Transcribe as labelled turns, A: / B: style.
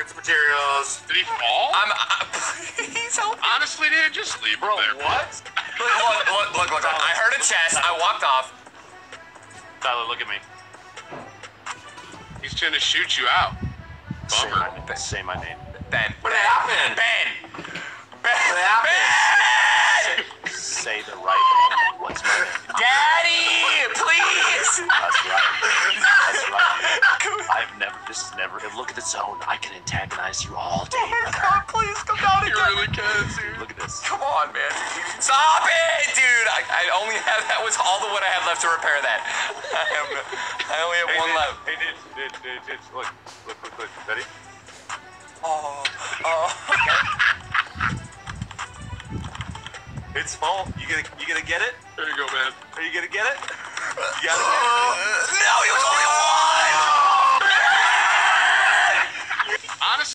A: get some materials.
B: Did he fall?
C: Please help me.
B: Honestly, dude, just leave him there.
C: What? Look. I heard a chest. I walked off.
B: Tyler, look at me. He's trying to shoot you out. Bummer.
D: Say my name.
C: Ben.
A: What happened?
C: Ben.
A: What happened?
D: Say the right name. What's my name?
C: Daddy, please.
D: That's right. That's right. I've never. This is never. Look at the zone. I can antagonize you all day, brother.
C: God, please come down
B: You
C: again.
B: really can, dude.
D: Look at this.
C: Come on, man. Stop it, dude. I only have, that was all the wood I have left to repair that. I only have one left.
B: Hey, dude. Look. Ready?
C: Oh.
A: It's full. You gonna get it?
B: There you go, man.
A: Are you gonna get it? You got it?
C: No, he was only one.